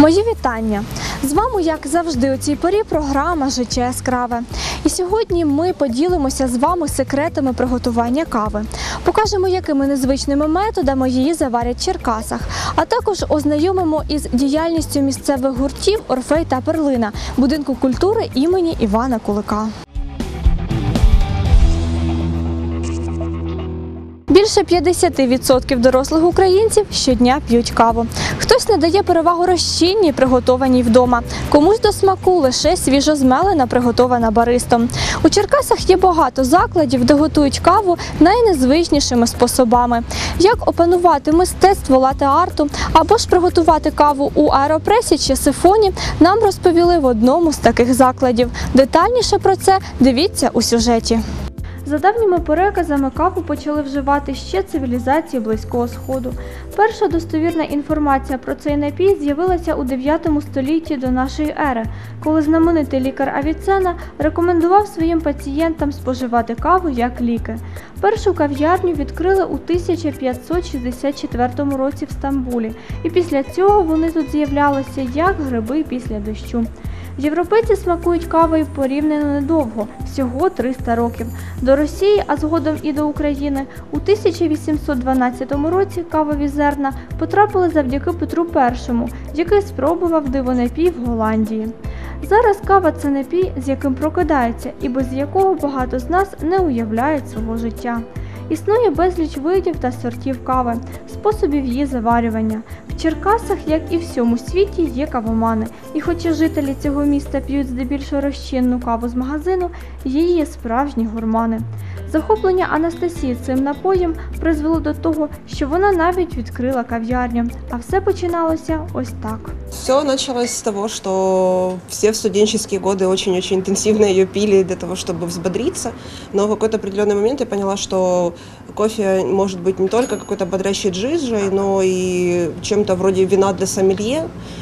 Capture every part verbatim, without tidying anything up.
Мої вітання! З вами, як завжди, у цій порі програма «Життя яскраве». І сьогодні ми поділимося з вами секретами приготування кави. Покажемо, якими незвичними методами її заварять в Черкасах, а також ознайомимо із діяльністю місцевих гуртів «Орфей» та «Перлина» будинку культури імені Івана Кулика. Більше п'ятдесят відсотків дорослих українців щодня п'ють каву. Хтось надає перевагу розчинній, приготованій вдома. Комусь до смаку лише свіжозмелена, приготована баристом. У Черкасах є багато закладів, де готують каву найнезвичнішими способами. Як опанувати мистецтво лате-арту або ж приготувати каву у аеропресі чи сифоні, нам розповіли в одному з таких закладів. Детальніше про це дивіться у сюжеті. За давніми переказами, каву почали вживати ще цивілізації Близького Сходу. Перша достовірна інформація про цей напій з'явилася у дев'ятому столітті до нашої ери, коли знаменитий лікар Авіцена рекомендував своїм пацієнтам споживати каву як ліки. Першу кав'ярню відкрили у тисяча п'ятсот шістдесят четвертому році в Стамбулі, і після цього вони тут з'являлися як гриби після дощу. Європейці смакують кавою порівняно недовго – всього триста років. До Росії, а згодом і до України, у тисяча вісімсот дванадцятому році кавові зерна потрапили завдяки Петру Першому, який спробував дивонапій в Голландії. Зараз кава – це напій, з яким прокидаються і без якого багато з нас не уявляють свого життя. Існує безліч видів та сортів кави, способів її заварювання. В Черкасах, як і в всьому світі, є кавомани. І хоча жителі цього міста п'ють здебільшого розчинну каву з магазину, є її справжні гурмани. Захоплення Анастасії цим напоєм призвело до того, що вона навіть відкрила кав'ярню. А все починалося ось так. Все началось с того, что все в студенческие годы очень-очень интенсивно ее пили для того, чтобы взбодриться. Но в какой-то определенный момент я поняла, что кофе может быть не только какой-то бодрящей джиджей, но и чем-то вроде вина для сомелье.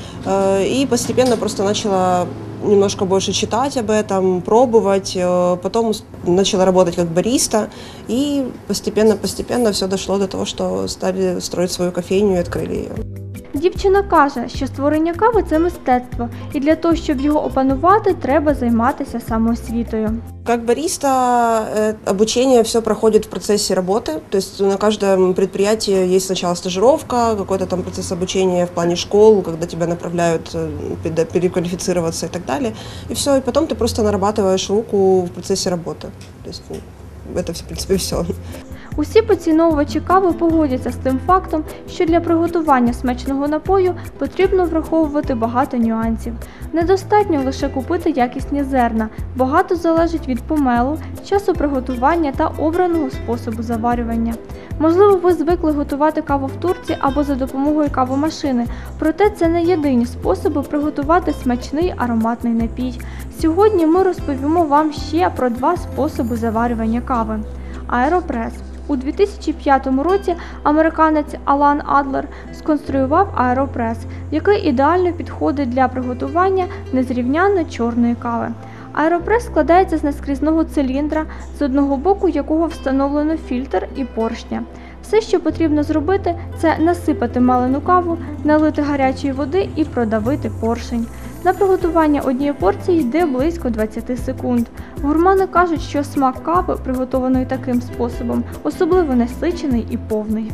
И постепенно просто начала немножко больше читать об этом, пробовать. Потом начала работать как бариста. И постепенно-постепенно все дошло до того, что стали строить свою кофейню и открыли ее. Дівчина каже, що створення кави – це мистецтво, і для того, щоб його опанувати, треба займатися самоосвітою. Как бариста обучение все проходит в процессе работы, то есть на каждом предприятии есть сначала стажировка, какой-то там процесс обучения в плане школ, когда тебя направляют переквалифицироваться и так далее, и все, и потом ты просто нарабатываешь руку в процессе работы, то есть это, в принципе, все. Усі поціновувачі кави погодяться з тим фактом, що для приготування смачного напою потрібно враховувати багато нюансів. Недостатньо лише купити якісні зерна, багато залежить від помелу, часу приготування та обраного способу заварювання. Можливо, ви звикли готувати каву в турці або за допомогою кавомашини, проте це не єдині способи приготувати смачний ароматний напій. Сьогодні ми розповімо вам ще про два способи заварювання кави. Аеропрес. У дві тисячі п'ятому році американець Алан Адлер сконструював аеропрес, який ідеально підходить для приготування незрівнянно чорної кави. Аеропрес складається з наскрізного циліндра, з одного боку якого встановлено фільтр і поршня. Все, що потрібно зробити, це насипати мелену каву, налити гарячої води і продавити поршень. На приготування однієї порції йде близько двадцять секунд. Гурмани кажуть, що смак кави, приготованої таким способом, особливо насичений і повний.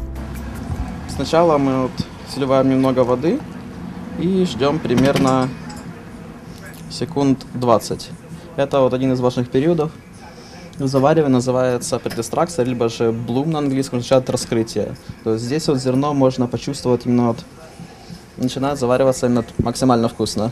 Сначала мы вот сливаем немного воды и ждем примерно секунд двадцать. Это вот один из важных периодов заваривания, называется предэкстракция, либо же bloom на английском, означает раскрытие. То есть здесь вот зерно можно почувствовать именно вот, начинает завариваться именно максимально вкусно.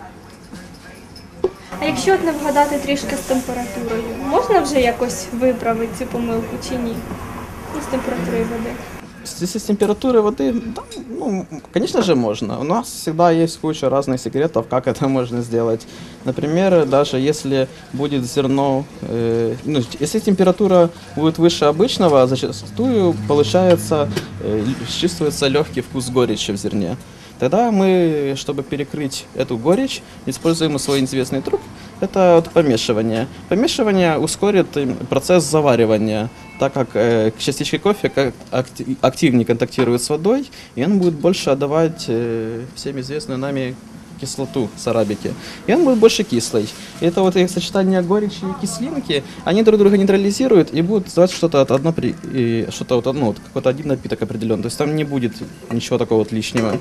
А якщо от не вгадати трішки з температурою, можна вже якось виправити цю помилку чи ні? Ну, з температурою води. Здесь с температурой воды, да, ну, конечно же, можно. У нас всегда есть куча разных секретов, как это можно сделать. Например, даже если будет зерно, э, ну, если температура будет выше обычного, зачастую получается, э, чувствуется легкий вкус горечи в зерне. Тогда мы, чтобы перекрыть эту горечь, используем свой известный трюк. это вот помешивание. Помешивание ускорит им процесс заваривания, так как э, частички кофе как акти- активнее контактируют с водой, и он будет больше отдавать э, всем известную нами кислоту с арабики. И он будет больше кислый. И это вот их сочетание горечи и кислинки, они друг друга нейтрализируют и будут давать что-то от одно при, и что-то вот одно, вот какой-то один напиток определенный. То есть там не будет ничего такого вот лишнего.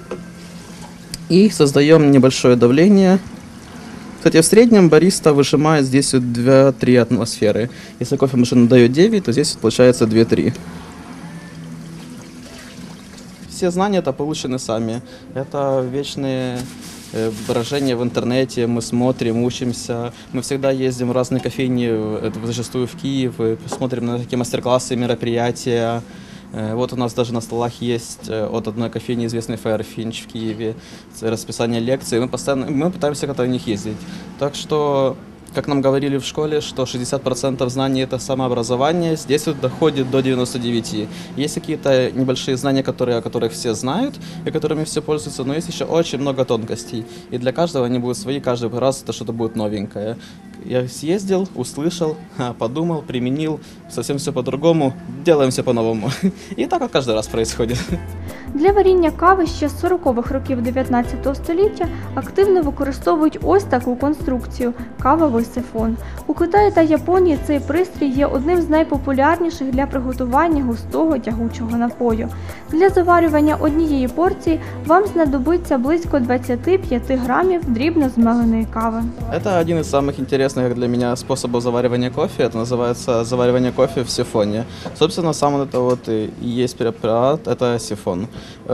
И создаем небольшое давление. Кстати, в среднем бариста выжимает здесь вот две-три атмосферы. Если кофемашина дает девять, то здесь получается две-три. Все знания это получены сами. Это вечные э, брожения в интернете, мы смотрим, учимся. Мы всегда ездим в разные кофейни, это зачастую в Киев, и смотрим на такие мастер-классы, мероприятия. Э, вот у нас даже на столах есть э, от одной кофейни известный Fairfinch в Киеве расписание лекций. Мы постоянно мы пытаемся как-то на них ездить. Так что, как нам говорили в школе, что шестьдесят процентов знаний – это самообразование, здесь вот доходит до девяноста девяти процентов. Есть какие-то небольшие знания, которые, о которых все знают и которыми все пользуются, но есть еще очень много тонкостей. И для каждого они будут свои, каждый раз это что-то будет новенькое. Я съездил, услышал, подумал, применил, совсем все по-другому, делаем все по-новому. И так вот каждый раз происходит. Для варіння кави ще з сорокових років дев'ятнадцятого століття активно використовують ось таку конструкцію – кавовий сифон. У Китаї та Японії цей пристрій є одним з найпопулярніших для приготування густого тягучого напою. Для заварювання однієї порції вам знадобиться близько двадцять п'ять грамів дрібно змеленої кави. Это один из самых интересных для меня способов заваривания кофе. Это называется заваривание кофе в сифоне. Собственно, сам вот это вот и есть препарат, это сифон.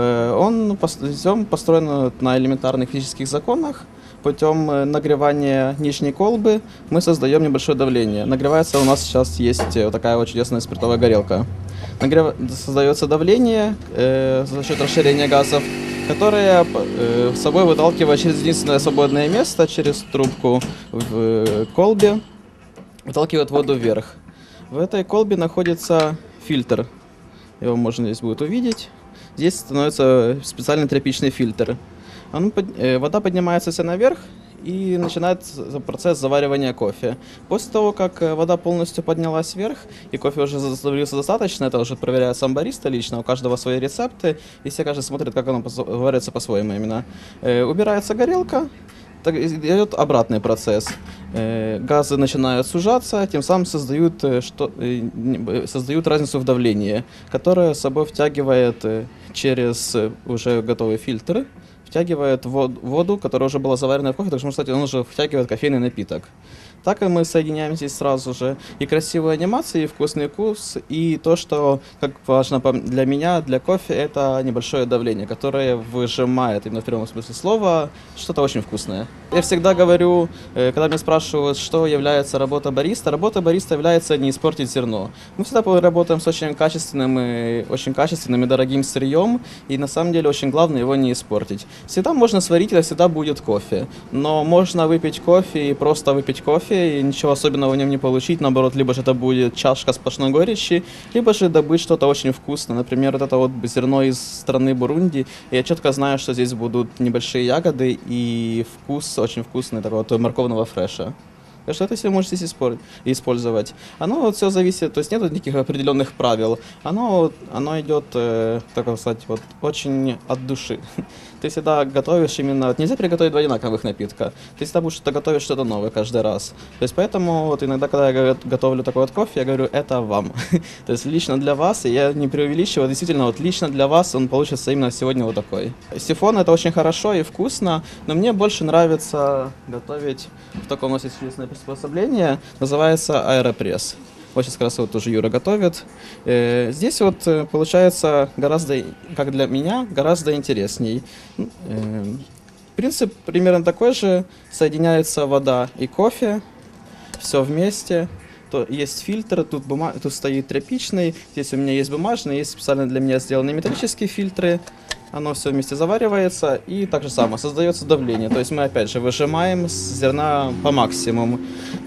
Он, он построен на элементарных физических законах. Путем нагревания нижней колбы мы создаем небольшое давление. Нагревается у нас сейчас есть вот такая вот чудесная спиртовая горелка. Нагрев... Создается давление э, за счет расширения газов, которое э, с собой выталкивает через единственное свободное место, через трубку в э, колбе, выталкивает воду вверх. В этой колбе находится фильтр. Его можно здесь будет увидеть. Здесь становится специальный тропичный фильтр. Он, э, вода поднимается вся наверх и начинается процесс заваривания кофе. После того, как вода полностью поднялась вверх и кофе уже заварился достаточно, это уже проверяет сам бариста лично, у каждого свои рецепты, и все каждый смотрит, как оно варится по-своему именно. Э, убирается горелка, так идет обратный процесс. Э, газы начинают сужаться, тем самым создают, э, что, э, создают разницу в давлении, которая с собой втягивает э, через э, уже готовый фильтр, втягивает воду, которая уже была заварена в кофе, так что, кстати, он уже втягивает кофейный напиток. Так и мы соединяем здесь сразу же и красивую анимацию, и вкусный вкус, и то, что, как важно для меня, для кофе, это небольшое давление, которое выжимает, именно в прямом смысле слова, что-то очень вкусное. Я всегда говорю, когда меня спрашивают, что является работа бариста, работа бариста является не испортить зерно. Мы всегда работаем с очень качественным и очень качественным и дорогим сырьем, и на самом деле очень главное его не испортить. Всегда можно сварить, и всегда будет кофе, но можно выпить кофе и просто выпить кофе, и ничего особенного в нем не получить, наоборот, либо же это будет чашка сплошной горечи, либо же добыть что-то очень вкусное, например, вот это вот зерно из страны Бурунди, и я четко знаю, что здесь будут небольшие ягоды и вкус очень вкусный такого вот морковного фреша. Так что это все можете здесь использовать. Оно вот все зависит, то есть нет никаких определенных правил. Оно, оно идет, э, так сказать, вот очень от души. Ты всегда готовишь именно... Нельзя приготовить два одинаковых напитка. Ты всегда будешь что-то готовить что-то новое каждый раз. То есть поэтому вот иногда, когда я готовлю такой вот кофе, я говорю, это вам. То есть лично для вас, и я не преувеличиваю, действительно, вот лично для вас он получится именно сегодня вот такой. Сифон это очень хорошо и вкусно, но мне больше нравится готовить в таком, у нас есть чудесное приспособление, называется аэропресс. Вот сейчас как раз вот тоже Юра готовит. Э, здесь вот получается гораздо, как для меня, гораздо интересней. Э, принцип примерно такой же. Соединяется вода и кофе, все вместе. То есть фильтр, тут, бума... тут стоит тропичный, здесь у меня есть бумажный, есть специально для меня сделанные металлические фильтры. Оно все вместе заваривается и так же самое, создается давление. То есть мы опять же выжимаем с зерна по максимуму.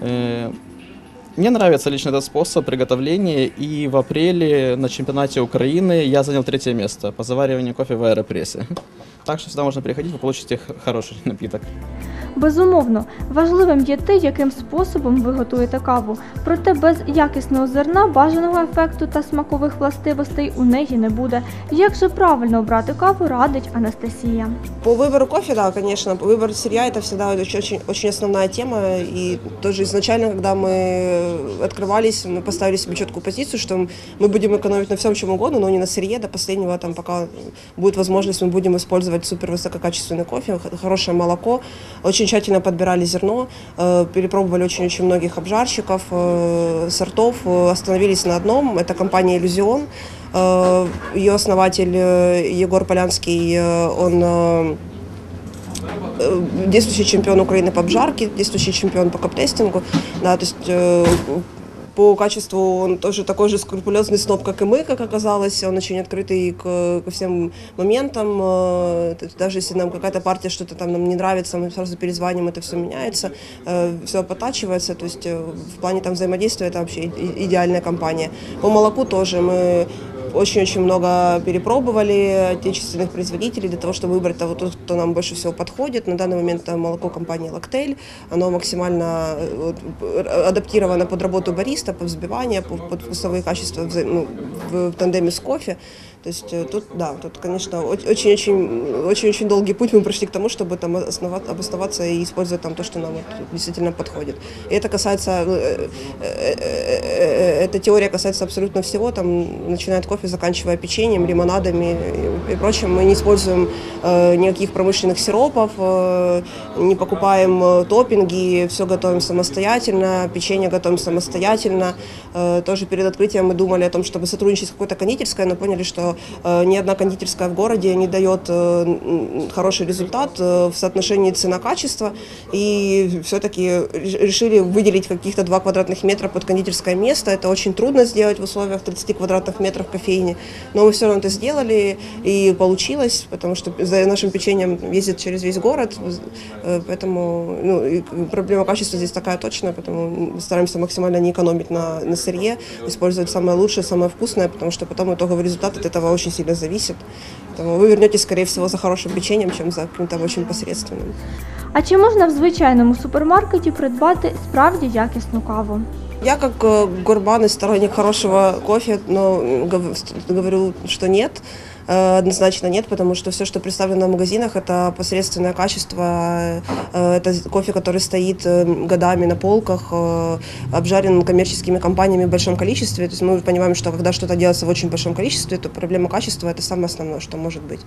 Э, Мне нравится лично этот способ приготовления, и в апреле на чемпионате Украины я занял третье место по завариванию кофе в аэропрессе. Так что сюда можно приходить, вы получите х- хороший напиток. Безумовно, важливим є те, яким способом ви готуєте каву. Проте без якісного зерна бажаного ефекту та смакових властивостей у неї не буде. Як же правильно обрати каву, радить Анастасія. По выбору кофе, да, конечно, выбор сырья – это всегда очень, очень, очень основная тема. И тоже изначально, когда мы открывались, мы поставили себе четкую позицию, что мы будем экономить на всем, чем угодно, но не на сырье. До последнего, там, пока будет возможность, мы будем использовать супервысококачественный кофе, х- хорошее молоко. Очень тщательно подбирали зерно, э, перепробовали очень-очень многих обжарщиков, э, сортов, э, остановились на одном – это компания «Иллюзион». Э, Ее основатель э, Егор Полянский, э, он э, э, действующий чемпион Украины по обжарке, действующий чемпион по каптестингу. Да, то есть э, по качеству он тоже такой же скрупулезный сноб, как и мы, как оказалось. Он очень открытый к, ко всем моментам. Э, то есть даже если нам какая-то партия что-то там нам не нравится, мы сразу перезваниваем, это все меняется, э, все потачивается. То есть э, в плане там взаимодействия это вообще и- идеальная компания. По молоку тоже мы очень-очень много перепробовали отечественных производителей для того, чтобы выбрать того, тот, кто нам больше всего подходит. На данный момент это молоко компании «Лактель». Оно максимально э, вот, э, адаптировано под работу бариста, под взбивание, под, под вкусовые качества вза- ну, в, в тандеме с кофе. То есть э, тут, да, тут, конечно, очень-очень очень-очень долгий путь мы прошли к тому, чтобы там основа- обосноваться и использовать там то, что нам вот действительно подходит. И это касается, э, э, э, э, эта теория касается абсолютно всего, там, начиная от кофе, заканчивая печеньем, лимонадами и, и прочим. Мы не используем э, никаких промышленных сиропов, э, не покупаем э, топпинги, все готовим самостоятельно, печенье готовим самостоятельно. Э, тоже перед открытием мы думали о том, чтобы сотрудничать с какой-то кондитерской, но поняли, что э, ни одна кондитерская в городе не дает э, м, хороший результат э, в соотношении цена-качество, и все-таки решили выделить каких-то два квадратных метра под кондитерское место. Это очень трудно сделать в условиях тридцати квадратных метров кофейни, но мы все равно это сделали, и получилось, потому что за нашим печеньем ездит через весь город, э, поэтому ну, и проблема качества здесь такая точная, поэтому стараемся максимально не экономить на, на сырье, использовать самое лучшее, самое вкусное, потому что потом итоговый результат от этого очень сильно зависит. Поэтому вы вернетесь, скорее всего, за хорошим печеньем, чем за каким-то очень посредственным. А чи можна в звичайному супермаркеті придбати справді якісну каву? Я как э, гурман и сторонник хорошего кофе, но гов- говорю, что нет. Э, Однозначно нет, потому что все, что представлено в магазинах, это посредственное качество. э, Это кофе, который стоит э, годами на полках, э, обжарен коммерческими компаниями в большом количестве. То есть мы понимаем, что когда что-то делается в очень большом количестве, то проблема качества – это самое основное, что может быть.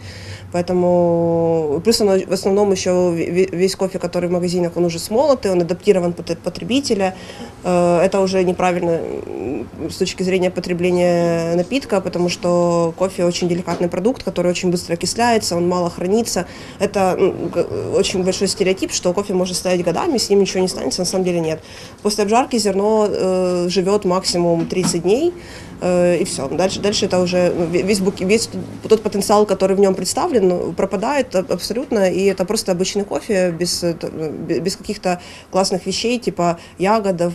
Поэтому плюс оно, в основном еще ве- весь кофе, который в магазинах, он уже смолотый, он адаптирован под потребителя. Э, Это уже неправильно м, с точки зрения потребления напитка, потому что кофе очень деликатный продукт, который очень быстро окисляется, он мало хранится. Это ну, г- очень большой стереотип, что кофе может стоять годами, с ним ничего не станется, на самом деле нет. После обжарки зерно э, живет максимум тридцать дней, э, и все. Дальше, дальше это уже ну, ве- весь, бук- весь тот потенциал, который в нем представлен, ну, пропадает а- абсолютно, и это просто обычный кофе без, э, т- бе- без каких-то классных вещей, типа ягодов,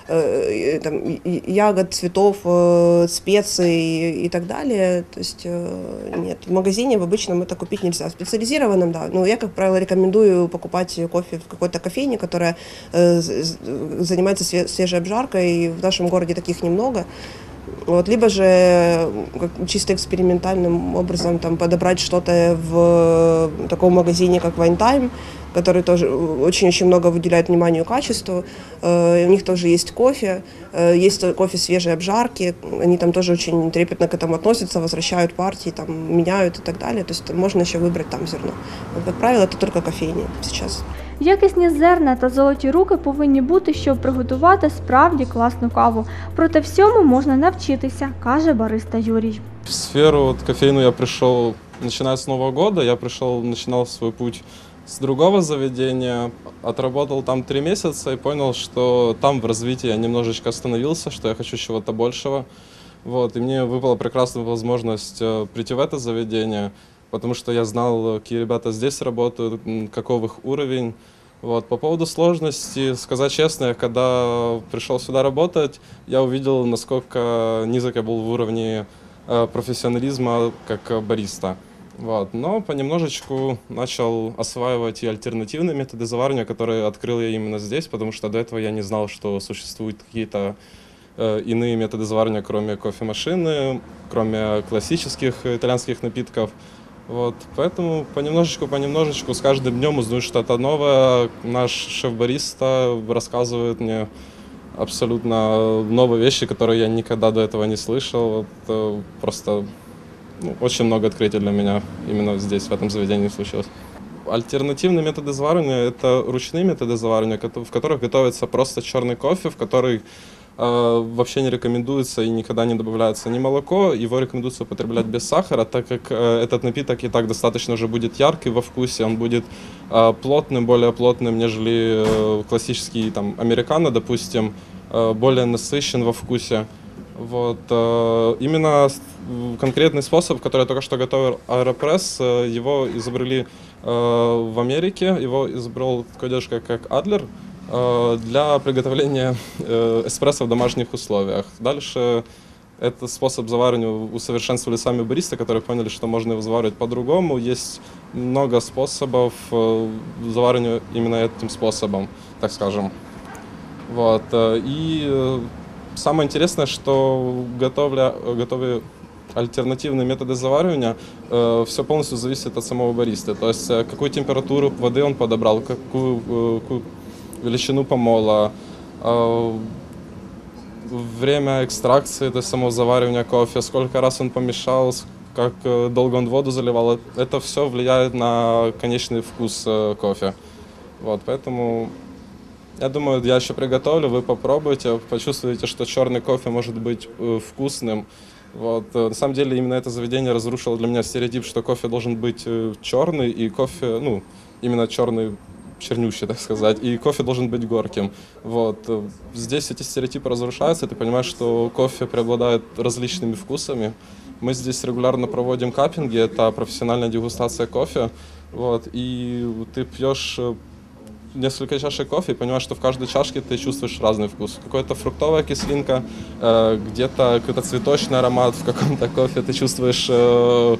э, там, и- и- ягод, цветов, э, специй и, и так далее. То есть э, нет, в магазине в обычном это купить нельзя. В специализированном, да. Но я, как правило, рекомендую покупать кофе в какой-то кофейне, которая э, з- з- занимается све- свежей обжаркой. И в нашем городе таких немного. Вот, либо же как, чисто экспериментальным образом там, подобрать что-то в таком магазине, как Wine Time, который тоже очень-очень много выделяет вниманию качеству. Э, у них тоже есть кофе, э, есть кофе свежей обжарки, они там тоже очень трепетно к этому относятся, возвращают партии, там, меняют и так далее. То есть можно еще выбрать там зерно. Но, как правило, это только кофейни сейчас. Якісні зерна та золоті руки повинні бути, щоб приготувати справді класну каву. Проте всьому можна навчитися, каже бариста Юрій. В сферу вот, кофейную я пришел, начиная с Нового года, я пришел, начинал свой путь с другого заведения, отработал там три месяца и понял, что там в развитии я немножечко остановился, что я хочу чего-то большего. Вот, и мне выпала прекрасная возможность э, прийти в это заведение, потому что я знал, какие ребята здесь работают, м, каков их уровень. Вот. По поводу сложности, сказать честно, я когда пришел сюда работать, я увидел, насколько низок я был в уровне э, профессионализма как э, бариста. Вот. Но понемножечку начал осваивать и альтернативные методы заваривания, которые открыл я именно здесь, потому что до этого я не знал, что существуют какие-то э, иные методы заваривания, кроме кофемашины, кроме классических итальянских напитков. Вот. Поэтому понемножечку, понемножечку, с каждым днем узнаю что-то новое. Наш шеф-бариста рассказывает мне абсолютно новые вещи, которые я никогда до этого не слышал. Вот, э, просто ну, очень много открытий для меня именно здесь, в этом заведении случилось. Альтернативные методы заваривания – это ручные методы заваривания, в которых готовится просто черный кофе, в который э, вообще не рекомендуется и никогда не добавляется ни молоко. Его рекомендуется употреблять без сахара, так как э, этот напиток и так достаточно уже будет яркий во вкусе, он будет э, плотным, более плотным, нежели э, классический там, американо, допустим, э, более насыщен во вкусе. Вот. Э, именно конкретный способ, который я только что готовил, аэропресс, э, его изобрели э, в Америке, его изобрел такой девушка, как Адлер, э, для приготовления э, эспрессо в домашних условиях. Дальше этот способ заваривания усовершенствовали сами баристы, которые поняли, что можно его заваривать по-другому. Есть много способов э, заваривания именно этим способом, так скажем. Вот. И э, самое интересное, что готовля, готовя альтернативные методы заваривания, э, все полностью зависит от самого бариста. То есть э, какую температуру воды он подобрал, какую, э, какую величину помола, э, время экстракции, то есть самого заваривания кофе, сколько раз он помешал, как э, долго он воду заливал. Это все влияет на конечный вкус э, кофе. Вот, поэтому я думаю, я еще приготовлю, вы попробуйте, почувствуете, что черный кофе может быть э, вкусным. Вот. На самом деле именно это заведение разрушило для меня стереотип, что кофе должен быть э, черный, и кофе, ну, именно черный, чернющий, так сказать, и кофе должен быть горьким. Вот. Здесь эти стереотипы разрушаются, и ты понимаешь, что кофе преобладает различными вкусами. Мы здесь регулярно проводим каппинги, это профессиональная дегустация кофе, вот, и ты пьешь несколько чашек кофе и понимаешь, что в каждой чашке ты чувствуешь разный вкус. Какая-то фруктовая кислинка, э, где-то какой-то цветочный аромат в каком-то кофе, ты чувствуешь э,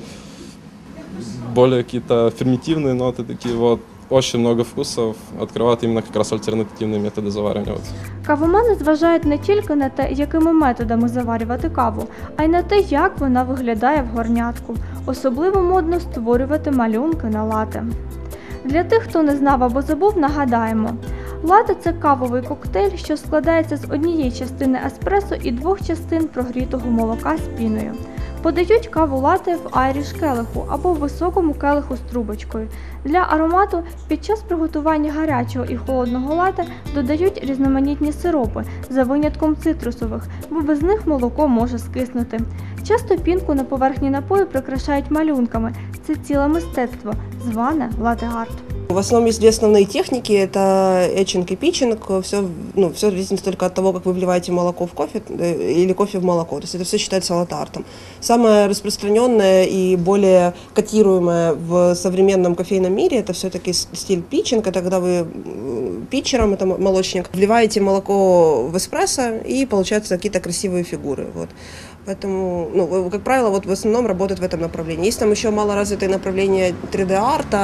более какие-то ферментивные ноты, такие вот. Очень много вкусов откривають іменно якраз альтернативні методи заварювання. Кавомани зважають не тільки на те, якими методами заварювати каву, а й на те, як вона виглядає в горнятку. Особливо модно створювати малюнки на лате. Для тих, хто не знав або забув, нагадаємо. Лате – це кавовий коктейль, що складається з однієї частини еспресо і двох частин прогрітого молока з піною. Подають каву лате в айріш келиху або в високому келиху з трубочкою. Для аромату під час приготування гарячого і холодного лате додають різноманітні сиропи, за винятком цитрусових, бо без них молоко може скиснути. Часто пінку на поверхні напою прикрашають малюнками. Це ціле мистецтво, зване лате-арт. В основном есть две основные техники, это этчинг и питчинг, все, ну, все зависит только от того, как вы вливаете молоко в кофе или кофе в молоко, то есть это все считается лате-артом. Самое распространенное и более котируемое в современном кофейном мире это все-таки стиль питчинг, это когда вы питчером, это молочник, вливаете молоко в эспрессо и получаются какие-то красивые фигуры. Вот. Поэтому, ну, как правило, вот в основном работает в этом направлении. Есть там еще малоразвитое направление три дэ-арта,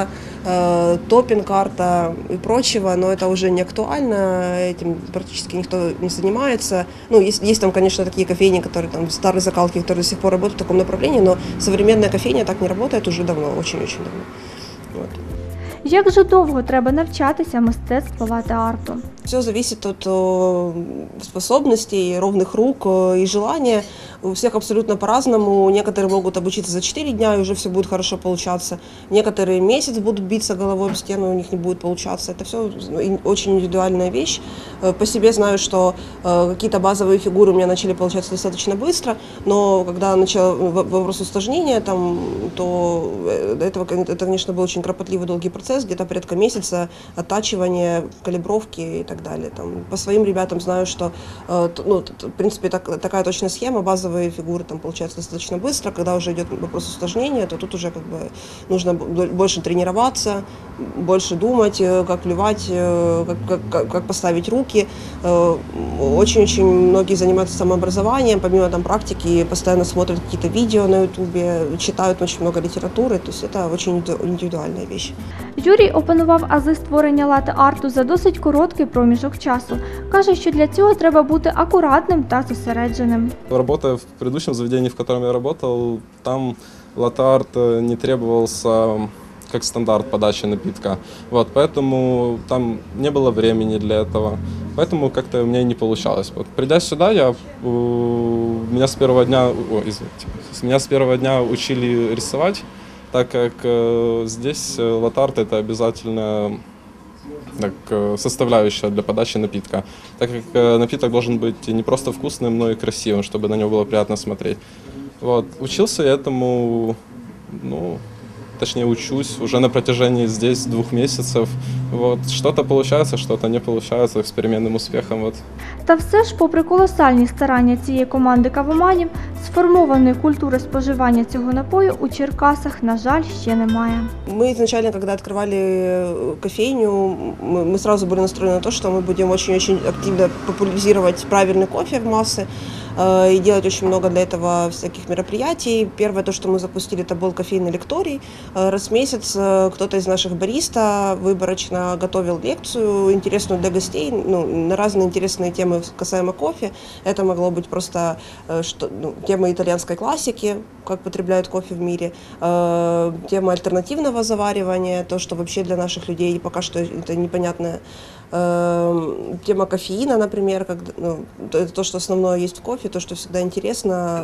э, топпинг-арта и прочего, но это уже не актуально, этим практически никто не занимается. Ну, есть, есть там, конечно, такие кофейни, которые там старые закалки, которые до сих пор работают в таком направлении, но современная кофейня так не работает уже давно, очень-очень давно. Вот. Як же довго треба навчатися мистецтву лате-арту? Все зависит от о, способностей, ровных рук и желания. У всех абсолютно по-разному. Некоторые могут обучиться за четыре дня, и уже все будет хорошо получаться. Некоторые месяц будут биться головой об стену, у них не будет получаться. Это все очень индивидуальная вещь. По себе знаю, что э, какие-то базовые фигуры у меня начали получаться достаточно быстро, но когда начал вопрос усложнения, там, то до этого, это, конечно, был очень кропотливый долгий процесс, где-то порядка месяца оттачивания, калибровки и так так далее. Там, по своим ребятам знаю, что, э, ну, в принципе, так, такая точная схема, базовые фигуры там получаются достаточно быстро. Когда уже идет вопрос усложнения, то тут уже как бы нужно больше тренироваться, больше думать, как плевать, как, как, как поставить руки. Очень-очень многие занимаются самообразованием, помимо там практики, постоянно смотрят какие-то видео на ютубе, читают очень много литературы, то есть это очень индивидуальная вещь. Юрій опанував ази створення лате-арту за досить короткий проміжок часу. Каже, що для цього треба бути акуратним та зосередженим. Работая в предыдущем заведении, в котором я работал, там латте-арт не требовался как стандарт подачи напитка. Вот, поэтому там не было времени для этого. Поэтому как-то у меня не получалось. Вот, придя сюда, я, у, меня с первого дня, о, извините, меня с первого дня учили рисовать, так как э, здесь латте-арт это обязательно так, составляющая для подачи напитка, так как э, напиток должен быть не просто вкусным, но и красивым, чтобы на него было приятно смотреть. Вот. Учился я этому, ну, точнее учусь уже на протяжении здесь двух месяцев. Вот. Что-то получается, что-то не получается, с переменным успехом. Вот. Та все ж, попри колосальні старання цієї команди кавоманів, сформованої культури споживання цього напою у Черкасах, на жаль, ще немає. Мы изначально, когда открывали кофейню, мы, мы сразу были настроены на то, что мы будем очень-очень активно популяризировать правильный кофе в массы э, и делать очень много для этого всяких мероприятий. Первое, то, что мы запустили, это был кофейный лекторий. Э, раз в месяц э, кто-то из наших бариста выборочно готовил лекцию, интересную для гостей, ну, на разные интересные темы касаемо кофе. Это могло быть просто э, что, ну, тема итальянской классики, как потребляют кофе в мире, э, тема альтернативного заваривания, то, что вообще для наших людей пока что это непонятная э, тема кофеина, например, как, ну, то, то, что основное есть в кофе, то, что всегда интересно.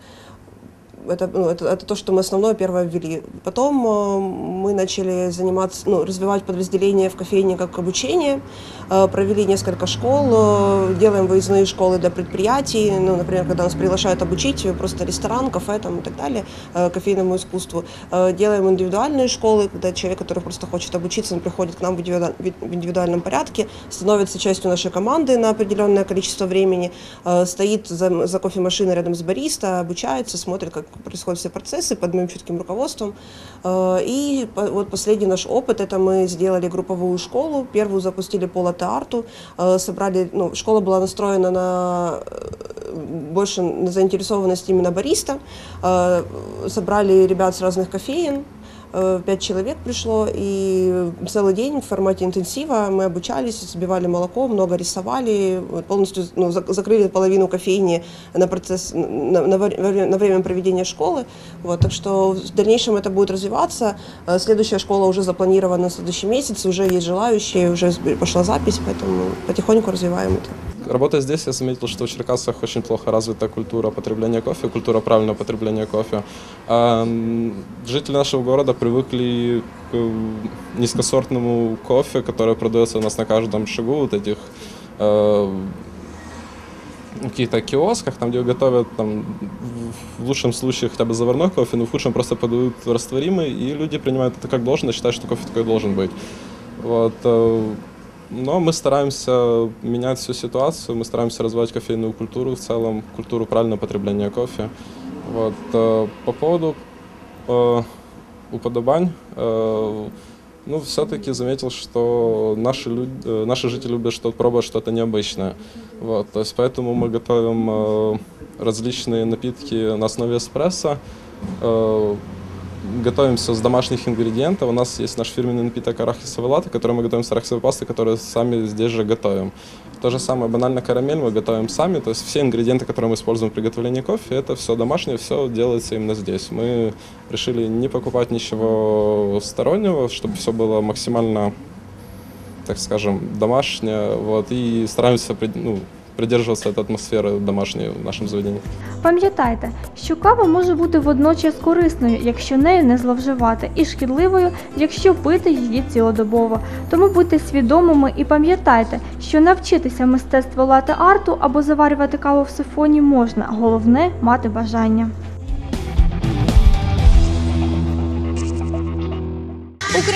Это, ну, это, это то, что мы основное первое ввели. Потом э, мы начали заниматься, ну, развивать подразделение в кофейне как обучение. Э, провели несколько школ, э, делаем выездные школы для предприятий. Ну, например, когда нас приглашают обучить просто ресторан, кафе там, и так далее, э, кофейному искусству. Э, делаем индивидуальные школы, когда человек, который просто хочет обучиться, он приходит к нам в, индивиду... в индивидуальном порядке, становится частью нашей команды на определенное количество времени, э, стоит за, за кофемашиной рядом с бариста, обучается, смотрит, как происходят все процессы под моим чутким руководством. И вот последний наш опыт, это мы сделали групповую школу, первую запустили по латте-арту, собрали, ну, школа была настроена на больше на заинтересованность именно бариста, собрали ребят с разных кофеен, пять человек пришло, и целый день в формате интенсива мы обучались, сбивали молоко, много рисовали, полностью, ну, закрыли половину кофейни на процесс, на, на, на время проведения школы. Вот, так что в дальнейшем это будет развиваться. Следующая школа уже запланирована на следующий месяц, уже есть желающие, уже пошла запись, поэтому потихоньку развиваем это. Работая здесь, я заметил, что в Черкасах очень плохо развита культура потребления кофе, культура правильного потребления кофе. А жители нашего города привыкли к низкосортному кофе, который продается у нас на каждом шагу, вот этих э, каких-то киосках, там, где готовят там, в лучшем случае хотя бы заварной кофе, но в худшем просто подают растворимый, и люди принимают это как должное, считают, что кофе такой должен быть. Вот. Но мы стараемся менять всю ситуацию, мы стараемся развивать кофейную культуру в целом, культуру правильного потребления кофе. Вот. По поводу э, уподобань, э, ну, все-таки заметил, что наши, люди, наши жители любят что-то, пробовать что-то необычное. Вот. То есть поэтому мы готовим э, различные напитки на основе эспрессо. Э, Готовим все с домашних ингредиентов. У нас есть наш фирменный напиток арахисовый латте, который мы готовим с арахисовой пастой, которую сами здесь же готовим. То же самое банально карамель мы готовим сами. То есть все ингредиенты, которые мы используем в приготовлении кофе, это все домашнее, все делается именно здесь. Мы решили не покупать ничего стороннего, чтобы все было максимально, так скажем, домашнее. Вот, и стараемся, ну, придерживатися цієї атмосфери домашньої в нашому заведенні. Пам'ятайте, що кава може бути водночас корисною, якщо нею не зловживати, і шкідливою, якщо пити її цілодобово. Тому будьте свідомими і пам'ятайте, що навчитися мистецтву латте-арту або заварювати каву в сифоні можна, головне – мати бажання. Українці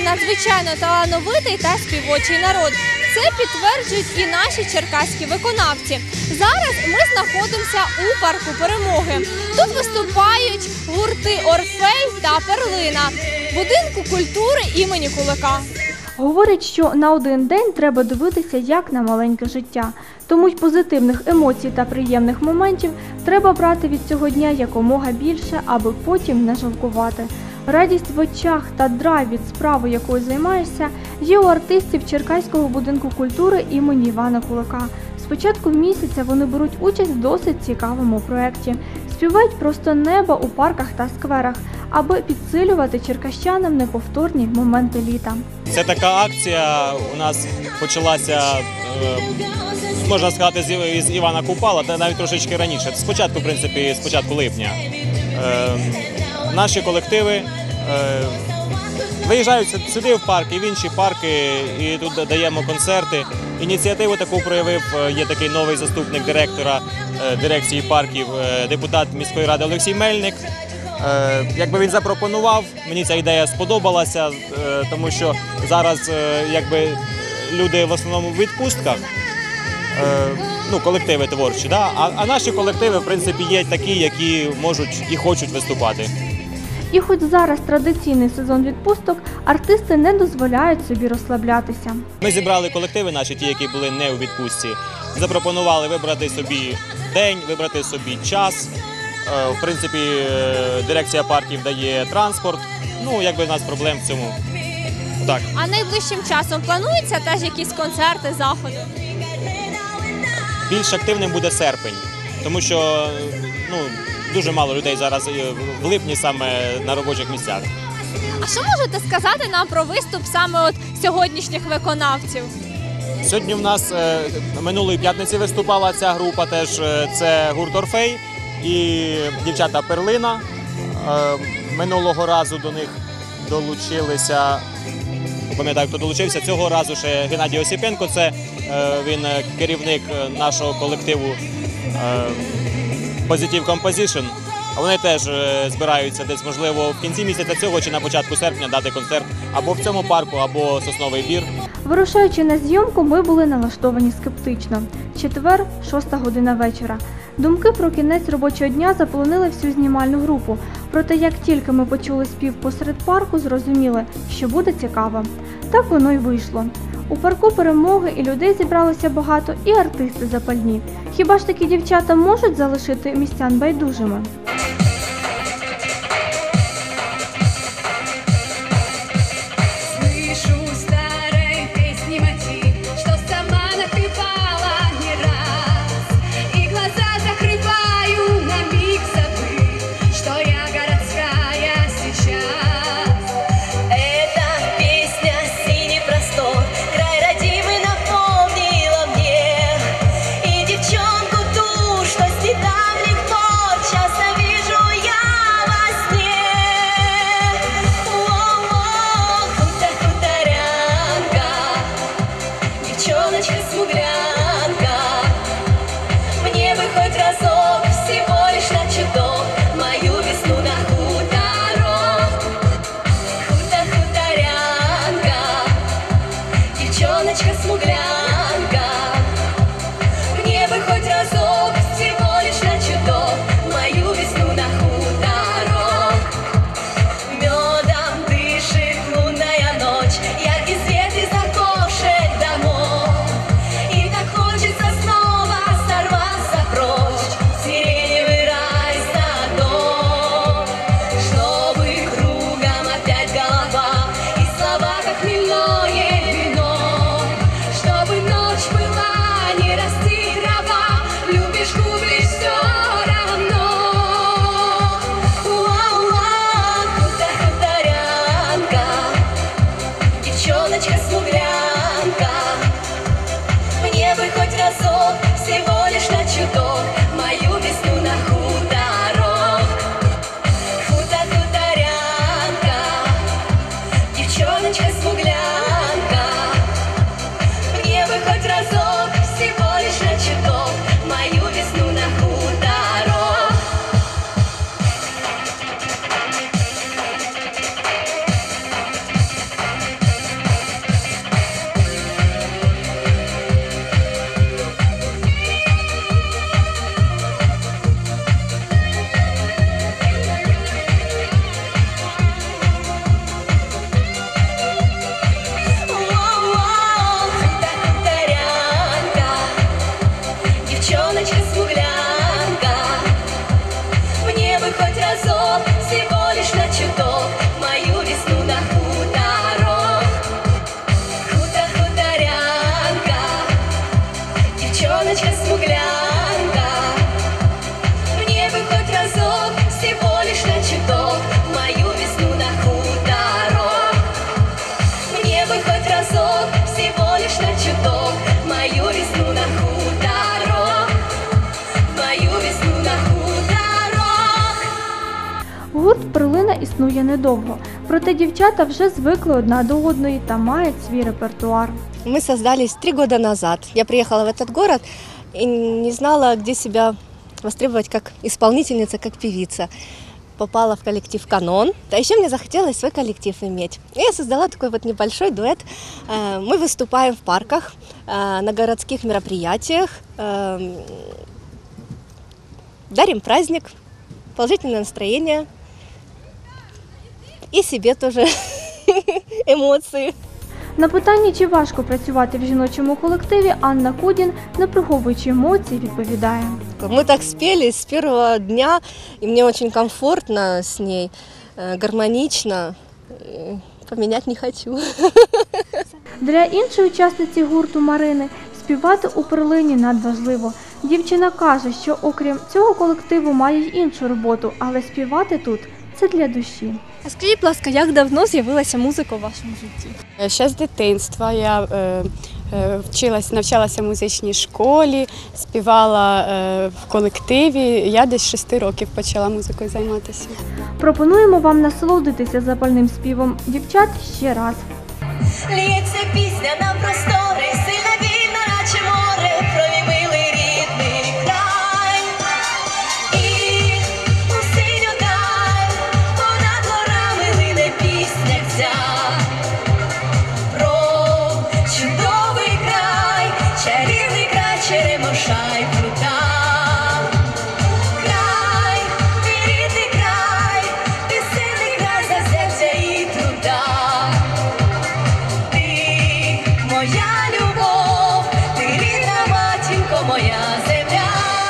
надзвичайно талановитий та співочий народ. Це підтверджують і наші черкаські виконавці. Зараз ми знаходимося у парку Перемоги. Тут виступають гурти «Орфей» та «Перлина» будинку культури імені Кулика. Говорять, що на один день треба дивитися як на маленьке життя. Тому й позитивних емоцій та приємних моментів треба брати від цього дня якомога більше, аби потім не жалкувати. Радість в очах та драйв від справи, якою займаєшся, є у артистів Черкаського будинку культури імені Івана Кулика. З початку місяця вони беруть участь в досить цікавому проєкті. Співають просто небо у парках та скверах, аби підсилювати черкащанам неповторні моменти літа. Це така акція у нас почалася, можна сказати, з Івана Купала, та навіть трошечки раніше. Спочатку, в принципі, з початку липня. Наші колективи виїжджають сюди в парк і в інші парки, і тут даємо концерти. Ініціативу таку проявив, є такий новий заступник директора дирекції парків, депутат міської ради Олексій Мельник. Якби він запропонував, мені ця ідея сподобалася, тому що зараз якби люди в основному в відпустках, ну, колективи творчі, да? а, а наші колективи, в принципі, є такі, які можуть і хочуть виступати. І хоч зараз традиційний сезон відпусток, артисти не дозволяють собі розслаблятися. Ми зібрали колективи наші, ті, які були не у відпустці, запропонували вибрати собі день, вибрати собі час. В принципі, дирекція парків дає транспорт, ну, якби в нас проблем в цьому. Так. А найближчим часом плануються теж якісь концерти, заходи? Більш активним буде серпень, тому що ну, дуже мало людей зараз в липні саме на робочих місцях. А що можете сказати нам про виступ саме от сьогоднішніх виконавців? Сьогодні в нас минулої п'ятниці виступала ця група, теж це гурт «Орфей» і дівчата «Перлина». Минулого разу до них долучилися, пам'ятаю, хто долучився, цього разу ще Геннадій Осіпенко, це він керівник нашого колективу Positive Composition. Вони теж збираються десь, можливо, в кінці місяця цього чи на початку серпня дати концерт або в цьому парку, або Сосновий Бір. Вирушаючи на зйомку, ми були налаштовані скептично. Четвер, шоста година вечора. Думки про кінець робочого дня заполонили всю знімальну групу. Проте, як тільки ми почули спів посеред парку, зрозуміли, що буде цікаво. Так воно й вийшло. У парку Перемоги і людей зібралося багато, і артисти запальні. Хіба ж такі дівчата можуть залишити містян байдужими? Что Гурт «Перлина» існує недовго, проте дівчата вже звикли одна до одної та мають свій репертуар. Мы создались три года назад. Я приехала в этот город и не знала, где себя востребовать как исполнительница, как певица. Попала в коллектив «Канон». А еще мне захотелось свой коллектив иметь. И я создала такой вот небольшой дуэт. Э, Мы выступаем в парках, э, на городских мероприятиях, э, дарим праздник, положительное настроение и себе тоже эмоции. На питання, чи важко працювати в жіночому колективі, Анна Кудін, не приховуючи емоцій, відповідає. Мы так спели с первого дня, и мне очень комфортно с ней, э, гармонично. Э, Поменять не хочу. Для іншої учасниці гурту Марини співати у «Перлині» надважливо. Дівчина каже, що окрім цього колективу має й іншу роботу, але співати тут – це для душі. А скажіть, будь ласка, як давно з'явилася музика у вашому житті? Ще з дитинства я е, е, вчилась, навчалася в музичній школі, співала е, в колективі. Я десь з шести років почала музикою займатися. Пропонуємо вам насолодитися запальним співом дівчат ще раз. Лється пісня на простори, сильна вільна, наче море, про мій милий рідний край. І у синю даль понад горами лине пісня ця про чудовий край, чарівний край Черемоша й Прута. Край, мій рідний край, пісенний край заземця і труда. Моя любов, ти рідна матінко, моя земля.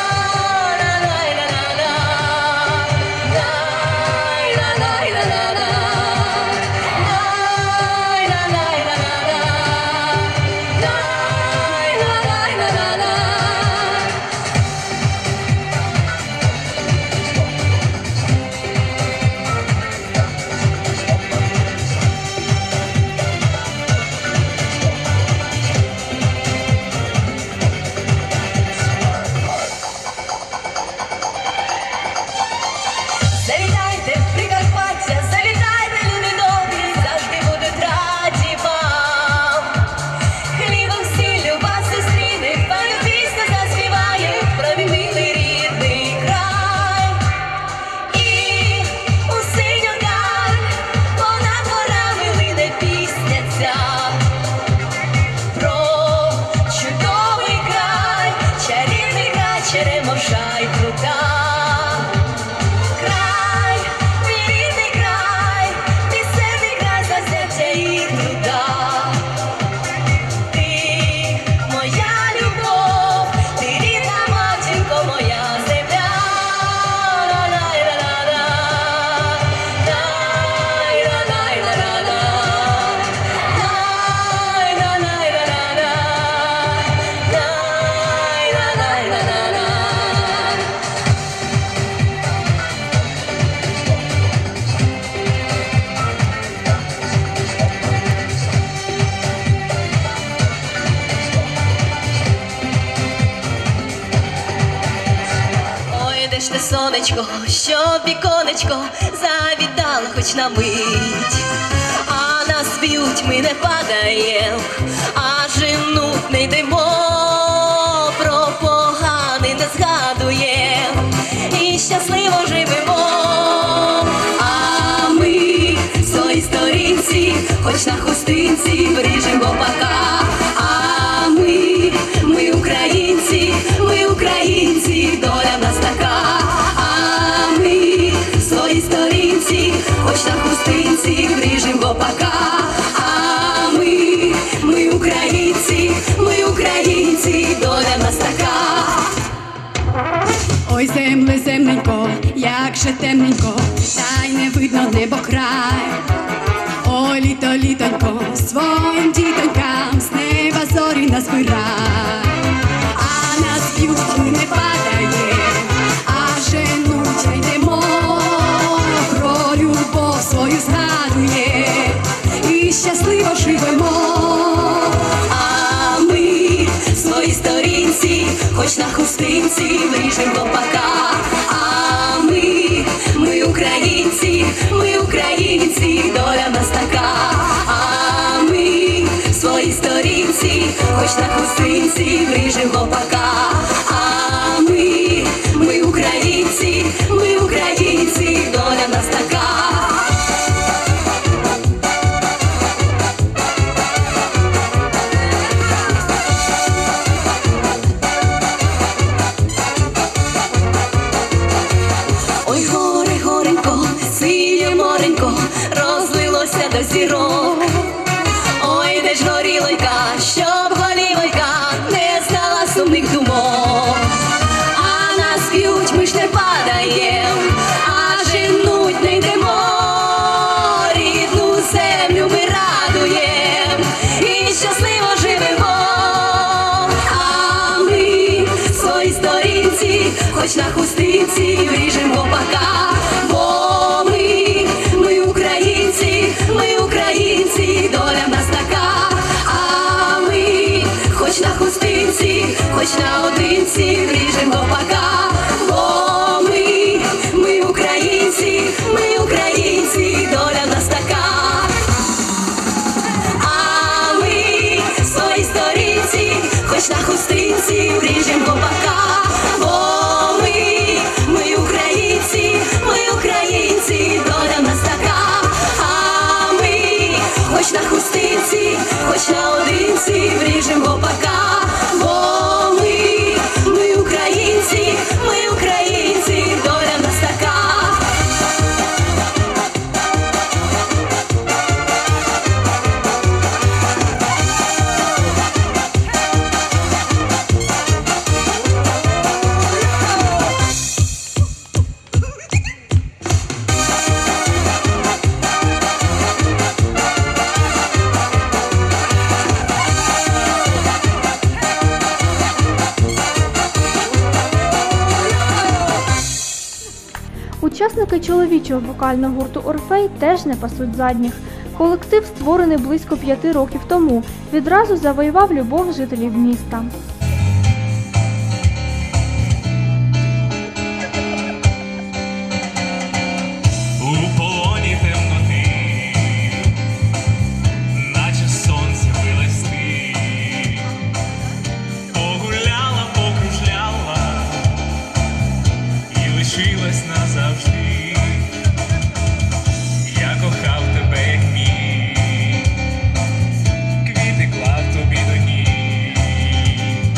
Завітайте в Прикарпаття, завітайте, люди добрі, завжди будуть раді вам. Хлібом, сіллю вас зустріне, пану пісню заспіває про мій милий рідний край. І у синю даль понад горами лине пісня ця про чудовий край, чарівний край Черемоша й Прута. Де ж те сонечко, щоб віконечко завітало хоч на мить, а нас б'ють, ми не падаєм, а женуть не йдемо, про поганий не згадуєм і щасливо живемо. А ми в своїй сторінці, хоч на хустинці, бережемо пока. А ми, ми українці, ми українці, доля в нас така. А ми в своїй сторінці, хоч на хустинці, бережемо пока. А ми, ми українці, ми українці, доля в нас така. Ой, земле, земненько, як же темненько, та й не видно небо край. Ой, літо, літонько, своїм дітонькам з неба зорі назбирай. А нас б'ють, ми не падаєм, а женуть не йдемо, про любов свою згадує і щасливо живемо. А ми в своїй сторінці, хоч на хустинці, бережемо пока. А ми, ми українці. українці, ми українці, доля в нас така. А ми в своїй сторінці, хоч на хустинці, вріжем гопака. А ми, ми українці, ми українці, доля в нас така. Ой, горе, горенько, синє моренько, розлилося до зірок. Ой, де ж горілонька, щоб голівонька не знала сумних думок. А нас б'ють, ми ж не падаєм, а женуть не йдемо. Рідну землю ми радуєм і щасливо живемо. А ми в своїй сторінці, хоч на хустинці, вріжем гопака. Бо ми, ми українці, ми українці, доля в нас така. А ми, хоч на хустинці, хоч на одинці, вріжем гопака. Бо ми, ми українці, ми українці, доля в нас така. А ми в своїй сторінці, хоч на хустинці, вріжем гопака. Бо ми, ми українці, ми українці, доля в нас така. А ми, хоч на хустинці, хоч на одинці, вріжем гопака. Бо ми, ми українці, ми українці, доля в нас така. Учасники чоловічого вокального гурту «Орфей» теж не пасуть задніх. Колектив, створений близько п'яти років тому, відразу завоював любов жителів міста. У полоні темноти, наче сонце вилась ти, погуляла, покружляла і лишилась назавжди. Я кохав тебе, як мій, квіти клав тобі до ніг.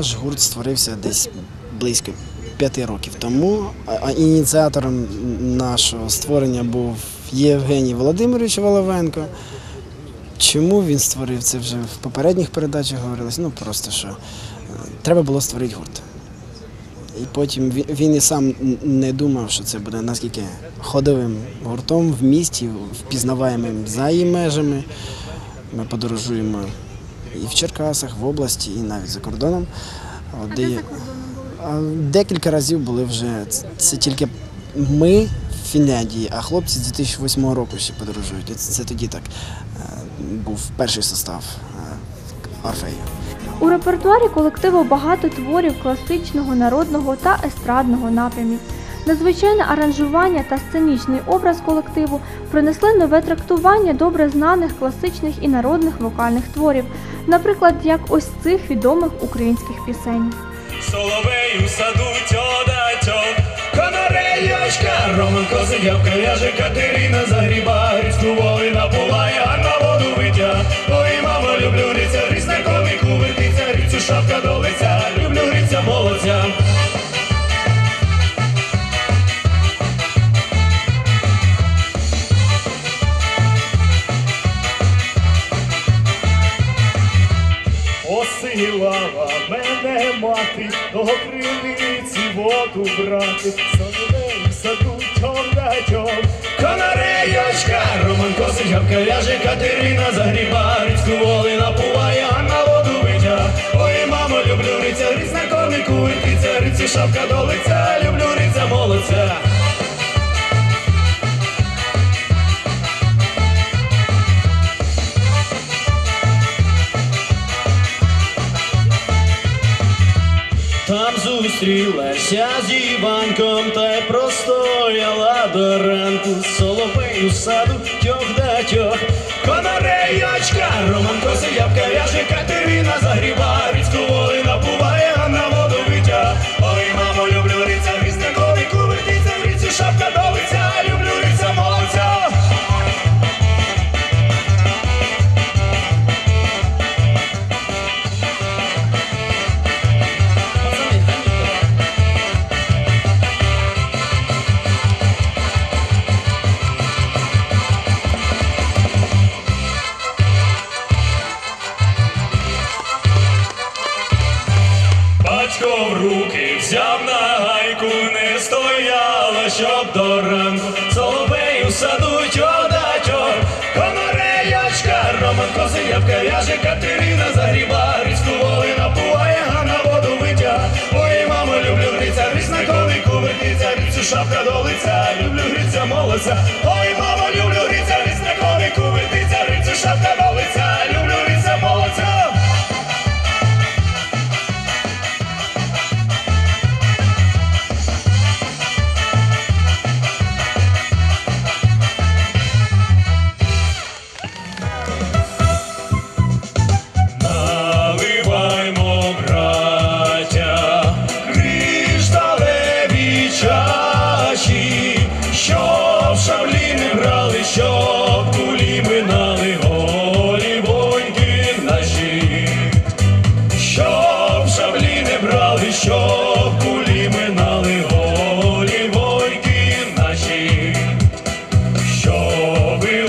Наш гурт створився десь близько п'яти років тому, а ініціатором нашого створення був Євгеній Володимирович Воловенко. Чому він створив це, вже в попередніх передачах говорилось, ну просто що треба було створити гурт. І потім він і сам не думав, що це буде наскільки ходовим гуртом в місті, впізнаваємим за її межами. Ми подорожуємо і в Черкасах, в області, і навіть за кордоном. А де за кордоном? Декілька разів були вже, це тільки ми в Фінляндії, а хлопці з дві тисячі восьмого року ще подорожують. Це, це тоді так був перший состав Орфею. У репертуарі колективу багато творів класичного, народного та естрадного напрямів. Надзвичайне аранжування та сценічний образ колективу принесли нове трактування добре знаних класичних і народних вокальних творів, наприклад, як ось цих відомих українських пісень. Соловей у саду тьода-тьо, канареєчка, Роман Козирявка, в'яже Катерина загріба, річку воли напуває, а на воду витя. Ой, мамо, люблю гриця, гриць на конику вертиться, грицю шапка до лиця, люблю гриця молодця. Посилала мене мати, до криниці воду брати. Соловей в саду тьом-да-тьом, канареєчка, Роман Козирявка, в'яже Катерина загріба, річку воли напуває, а на воду витя. Ой, мамо, люблю гриця, гриць на конику вертиться, грицю шапка до лиця, люблю гриця молодця. Там зустрілася з Іванком, та й простояла до ранку. Соловей у саду тьох-да-тьох, канареєчка, Роман Козирявка, в'яже Катерина загріба, річку воли напуває, а на воду витя. Ой, мамо, люблю гриця, гриць на конику вертиться, грицю шапка до лиця, люблю гриця молодця. Батько в руки взяв на гайку, не стояла, щоб до ранку. Соловей у саду тьо-да-тьо, канареєчка, Роман Козирявка, в'яже Катерина загріба, річку воли напуває, а на воду витя. Ой, мамо, люблю гриця, гриць на конику вертиться, грицю шапка до лиця, люблю гриця молодця. Ой, мамо, люблю гриця, гриць на конику вертиться, грицю шапка до лиця, люблю гриця молодця. Щоб шаблі не брали, щоб кулі минали, голі воньки наші. Щоб шаблі не брали, щоб кулі минали, голі воньки наші. Щоби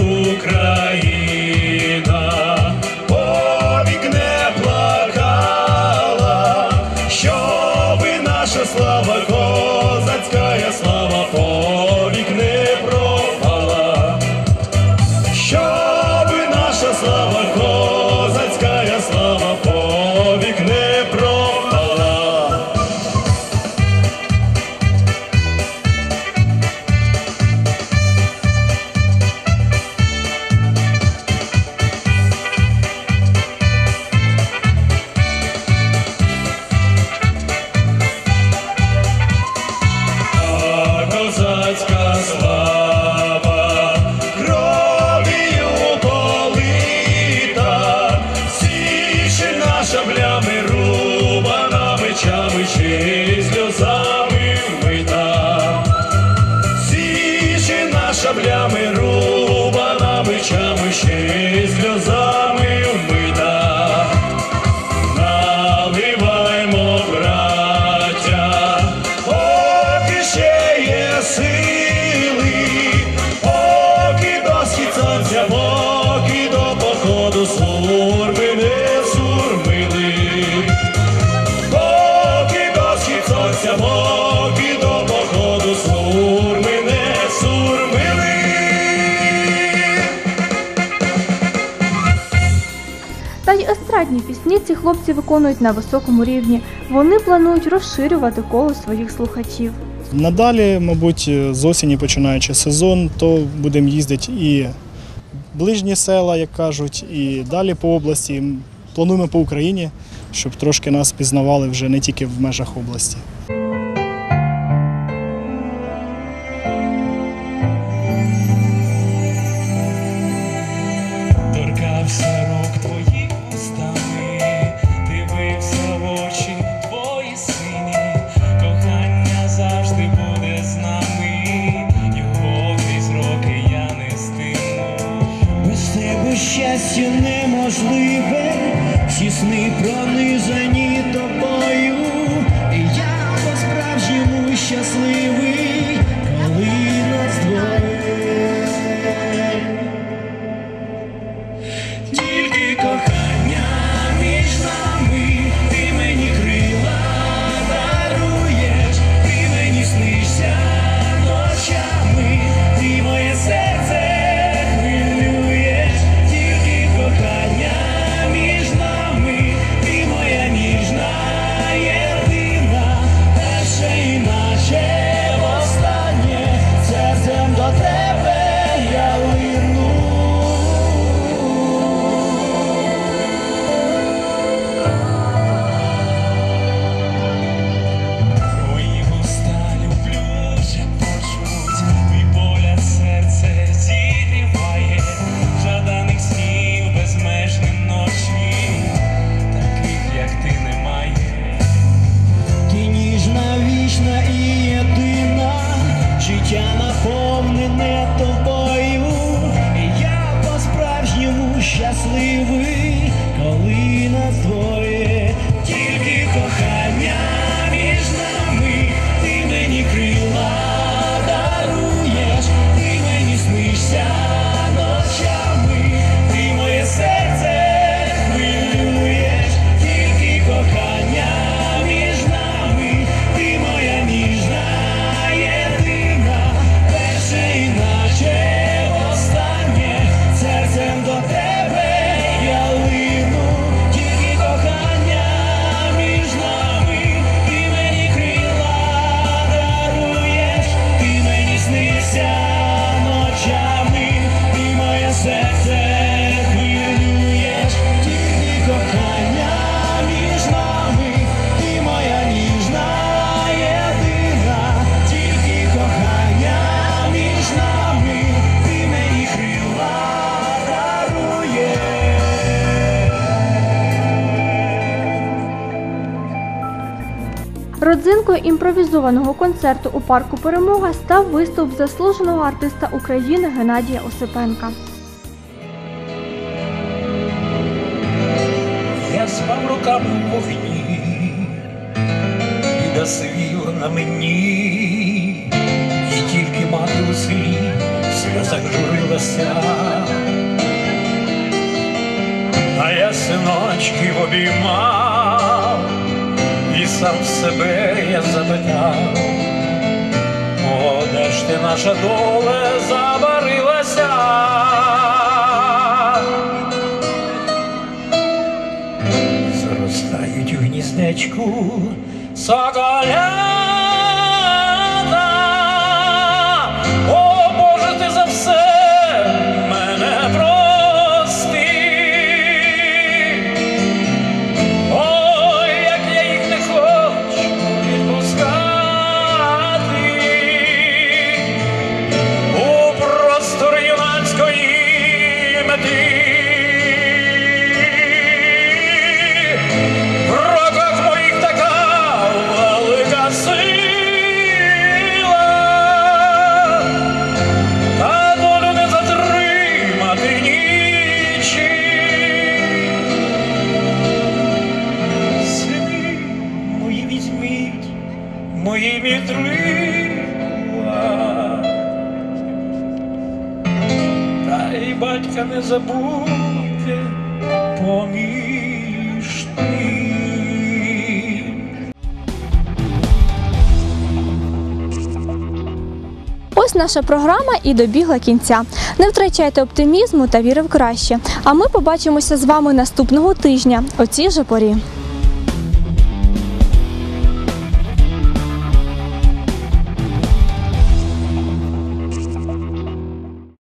Україна повік не плакала, щоби наша слава, козацька слава повік не пропала, щоби наша слава, козацька слава повік не пропала. Козацька слава кров'ю полита, січена шаблями рубана, мечами чи сльозами вмита. Січена шаблями рубана, мечами чи сльозами вмита. Наливаймо патріотичні пісні ці хлопці виконують на високому рівні. Вони планують розширювати коло своїх слухачів. Надалі, мабуть, з осені починаючи сезон, то будемо їздити і в ближні села, як кажуть, і далі по області. Плануємо по Україні, щоб трошки нас пізнавали вже не тільки в межах області. Торкався рук твоїх устами, дивився в очі твої сині, кохання завжди буде з нами, його крізь роки я не стиму. Без тебе щастя неможливе, всі сни пронизані тобою, і я по-справжньому щасливий, коли нас двоє. Тільки кохання між нами, ти мені крила даруєш, ти мені снишся ночами, ти моє серце хвилюєш. Тільки кохання між нами, ти моя ніжна єдина, перше і наше востаннє, серцем до тебе я лину. Твої вуста люблю, шепочуть, твій погляд серце зігріває, жаданих снів, безмежні ночі, таких як ти немає. Ти ніжна, вічна і єдина, життя наповнене тобою, і я по-справжньому щасливий, коли нас двоє. Тільки кохання між нами, ти мені крила даруєш, ти мені снишся ночами, ти моє серце хвилюєш. Тільки кохання між нами, ти моя ніжна єдина, перше і наше останнє, серцем до тебе я лину. Тільки кохання між нами, ти мені крила даруєш, ти мені снишся ночами, ти моє серце хвилюєш. Тільки кохання між нами, ти моя ніжна єдина, тільки кохання між нами, ти мені крила даруєш. Родзинкою імпровізованого концерту у парку «Перемога» став виступ заслуженого артиста України Геннадія Осипенка. Я спав руками в вогні, біда свіла на мені, і тільки мати у селі в сльозах журилася. А я синочків обіймав, і сам себе я запитав: о, де ж ти, наша доле, забарилася? Зростають у гніздечку соколята. О, Боже, ти за все мене прости. Ой, як я їх не хочу відпускати. У простор юнацької мети. В руках моїх така велика сила, та долю не затримати нічим. Сини мої, візьміть мої вітрила, та й батька не забудьте поміж тим. Ось ось наша програма і добігла кінця. Не втрачайте оптимізму та віри в краще. А ми побачимося з вами наступного тижня о цій же порі.